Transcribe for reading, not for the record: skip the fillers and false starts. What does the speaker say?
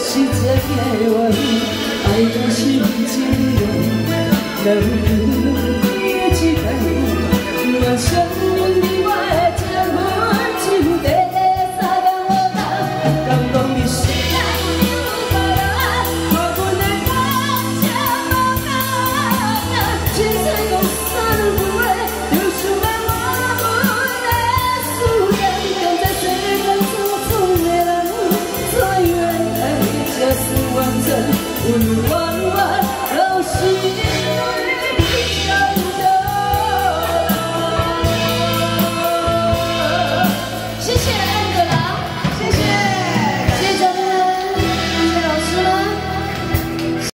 是这个我爱到心情浓，冷的一天，晚上你我的这份情，第三个我等，敢讲你是爱有别人，我阮的感情无同，凊彩讲三两句话，就想要我阮的思念，敢知世间匆匆的人，怎样爱才算完整，有缘缘都是。